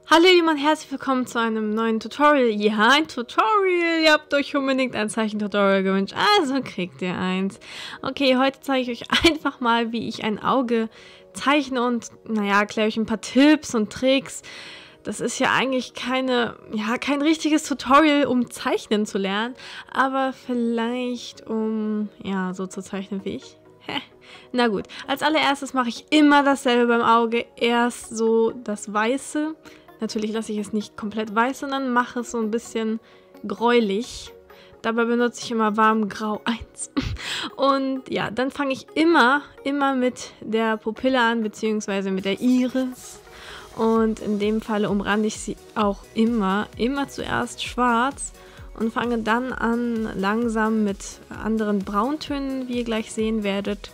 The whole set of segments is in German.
Hallo ihr Lieben und herzlich willkommen zu einem neuen Tutorial. Ja, ein Tutorial. Ihr habt euch unbedingt ein Zeichentutorial gewünscht, also kriegt ihr eins. Okay, heute zeige ich euch einfach mal, wie ich ein Auge zeichne und, naja, erkläre euch ein paar Tipps und Tricks. Das ist ja eigentlich kein richtiges Tutorial, um zeichnen zu lernen, aber vielleicht um, ja, so zu zeichnen wie ich. Na gut, als allererstes mache ich immer dasselbe beim Auge. Erst so das Weiße. Natürlich lasse ich es nicht komplett weiß, sondern mache es so ein bisschen gräulich. Dabei benutze ich immer Warmgrau 1. Und ja, dann fange ich immer mit der Pupille an, beziehungsweise mit der Iris. Und in dem Falle umrande ich sie auch immer zuerst schwarz und fange dann an, langsam mit anderen Brauntönen, wie ihr gleich sehen werdet,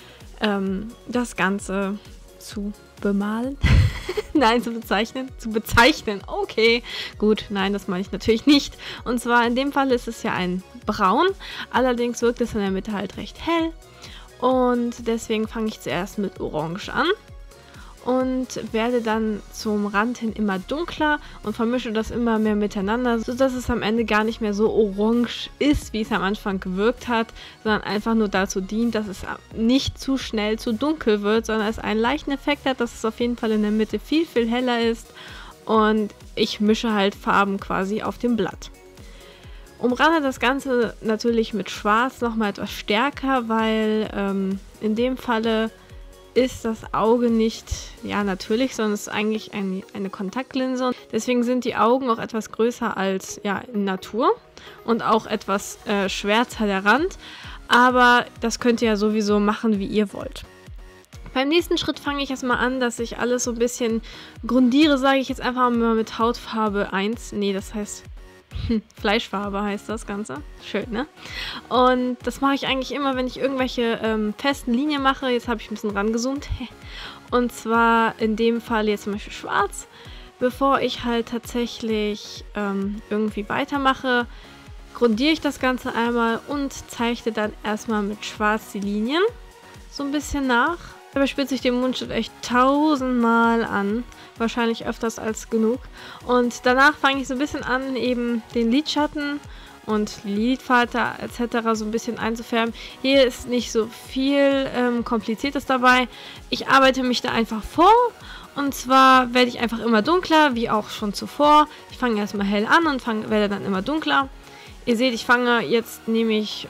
das Ganze zu bemalen. Nein, zu bezeichnen. Zu bezeichnen. Okay, gut. Nein, das meine ich natürlich nicht. Und zwar in dem Fall ist es ja ein Braun. Allerdings wirkt es in der Mitte halt recht hell. Und deswegen fange ich zuerst mit Orange an. Und werde dann zum Rand hin immer dunkler und vermische das immer mehr miteinander, sodass es am Ende gar nicht mehr so orange ist, wie es am Anfang gewirkt hat, sondern einfach nur dazu dient, dass es nicht zu schnell zu dunkel wird, sondern es einen leichten Effekt hat, dass es auf jeden Fall in der Mitte viel heller ist und ich mische halt Farben quasi auf dem Blatt. Umrande das Ganze natürlich mit Schwarz nochmal etwas stärker, weil in dem Falle ist das Auge nicht natürlich, sondern es ist eigentlich eine Kontaktlinse. Deswegen sind die Augen auch etwas größer als in Natur und auch etwas schwärzer der Rand. Aber das könnt ihr ja sowieso machen, wie ihr wollt. Beim nächsten Schritt fange ich erstmal an, dass ich alles so ein bisschen grundiere, sage ich jetzt einfach mal mit Hautfarbe 1. Nee, das heißt Fleischfarbe heißt das Ganze. Schön, ne? Und das mache ich eigentlich immer, wenn ich irgendwelche festen Linien mache. Jetzt habe ich ein bisschen rangezoomt. Und zwar in dem Fall jetzt zum Beispiel schwarz. Bevor ich halt tatsächlich irgendwie weitermache, grundiere ich das Ganze einmal und zeichne dann erstmal mit schwarz die Linien so ein bisschen nach. Dabei spitze ich den Mundschutz echt 1000-mal an. Wahrscheinlich öfters als genug. Und danach fange ich so ein bisschen an, eben den Lidschatten und Lidfalter etc. so ein bisschen einzufärben. Hier ist nicht so viel Kompliziertes dabei. Ich arbeite mich da einfach vor. Und zwar werde ich einfach immer dunkler, wie auch schon zuvor. Ich fange erstmal hell an und werde dann immer dunkler. Ihr seht, ich fange jetzt nämlich...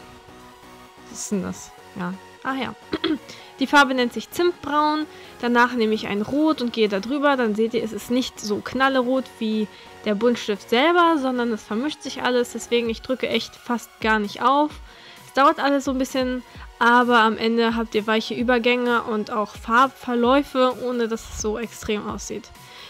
was ist denn das? Ja. Ach ja. Die Farbe nennt sich Zimtbraun. Danach nehme ich ein Rot und gehe da drüber. Dann seht ihr, es ist nicht so knallerot wie der Buntstift selber, sondern es vermischt sich alles. Deswegen, ich drücke echt fast gar nicht auf. Es dauert alles so ein bisschen, aber am Ende habt ihr weiche Übergänge und auch Farbverläufe, ohne dass es so extrem aussieht.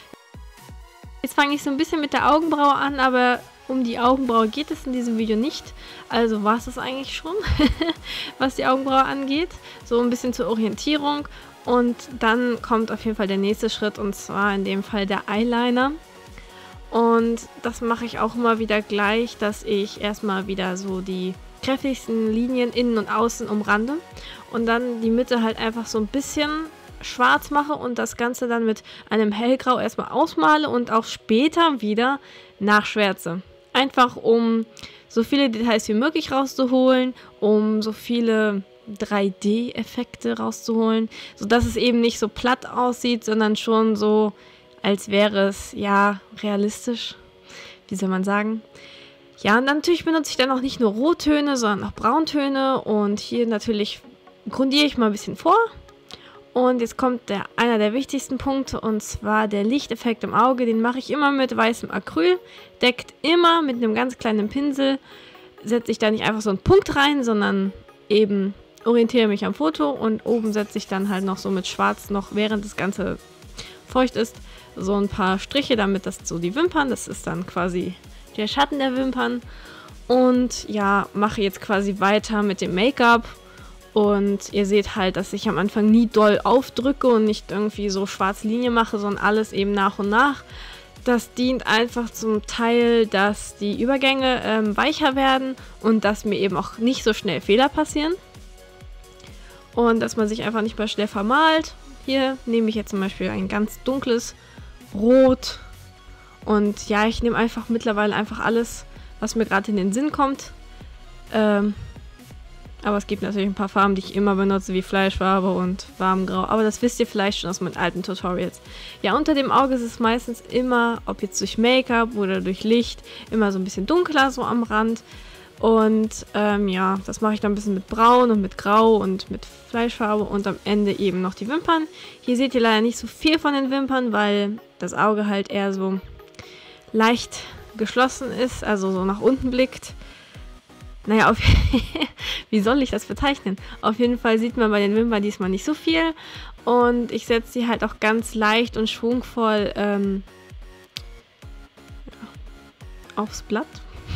Jetzt fange ich so ein bisschen mit der Augenbraue an, aber um die Augenbraue geht es in diesem Video nicht. Also war es das eigentlich schon, was die Augenbraue angeht. So ein bisschen zur Orientierung. Und dann kommt auf jeden Fall der nächste Schritt, und zwar in dem Fall der Eyeliner. Und das mache ich auch immer wieder gleich, dass ich erstmal wieder so die kräftigsten Linien innen und außen umrande. Und dann die Mitte halt einfach so ein bisschen schwarz mache und das Ganze dann mit einem hellgrau erstmal ausmale und auch später wieder nachschwärze. Einfach um so viele Details wie möglich rauszuholen, um so viele 3D-Effekte rauszuholen, sodass es eben nicht so platt aussieht, sondern schon so, als wäre es, realistisch. Wie soll man sagen? Ja, und natürlich benutze ich dann auch nicht nur Rottöne, sondern auch Brauntöne und hier natürlich grundiere ich mal ein bisschen vor. Und jetzt kommt einer der wichtigsten Punkte, und zwar der Lichteffekt im Auge. Den mache ich immer mit weißem Acryl, deckt immer mit einem ganz kleinen Pinsel. Setze ich da nicht einfach so einen Punkt rein, sondern eben orientiere mich am Foto und oben setze ich dann halt noch so mit Schwarz noch, während das Ganze feucht ist, so ein paar Striche, damit das so die Wimpern, das ist dann quasi der Schatten der Wimpern. Und ja, mache jetzt quasi weiter mit dem Make-up. Und ihr seht halt, dass ich am Anfang nie doll aufdrücke und nicht irgendwie so schwarze Linie mache, sondern alles eben nach und nach. Das dient einfach zum Teil, dass die Übergänge weicher werden und dass mir eben auch nicht so schnell Fehler passieren. Und dass man sich einfach nicht mehr schnell vermalt. Hier nehme ich jetzt zum Beispiel ein ganz dunkles Rot Und ja, ich nehme einfach mittlerweile einfach alles, was mir gerade in den Sinn kommt. Aber es gibt natürlich ein paar Farben, die ich immer benutze, wie Fleischfarbe und Warmgrau. Aber das wisst ihr vielleicht schon aus meinen alten Tutorials. Ja, unter dem Auge ist es meistens immer, ob jetzt durch Make-up oder durch Licht, immer so ein bisschen dunkler so am Rand. Und ja, das mache ich dann ein bisschen mit Braun und mit Grau und mit Fleischfarbe und am Ende eben noch die Wimpern. Hier seht ihr leider nicht so viel von den Wimpern, weil das Auge halt eher so leicht geschlossen ist, also so nach unten blickt. Naja, wie soll ich das bezeichnen? Auf jeden Fall sieht man bei den Wimpern diesmal nicht so viel. Und ich setze sie halt auch ganz leicht und schwungvoll aufs Blatt.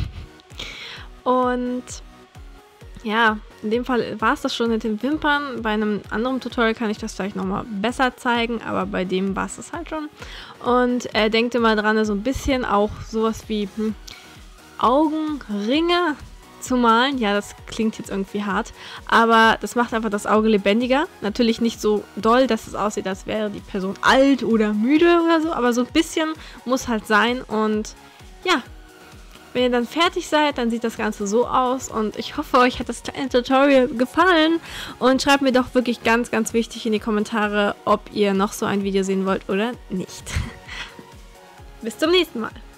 Und ja, in dem Fall war es das schon mit den Wimpern. Bei einem anderen Tutorial kann ich das vielleicht nochmal besser zeigen, aber bei dem war es das halt schon. Und denkt immer dran, so ein bisschen auch sowas wie Augenringe zu malen. Ja, das klingt jetzt irgendwie hart, aber das macht einfach das Auge lebendiger. Natürlich nicht so doll, dass es aussieht, als wäre die Person alt oder müde oder so, aber so ein bisschen muss halt sein. Und ja, wenn ihr dann fertig seid, dann sieht das Ganze so aus und ich hoffe, euch hat das kleine Tutorial gefallen und schreibt mir doch wirklich ganz, ganz wichtig in die Kommentare, ob ihr noch so ein Video sehen wollt oder nicht. Bis zum nächsten Mal.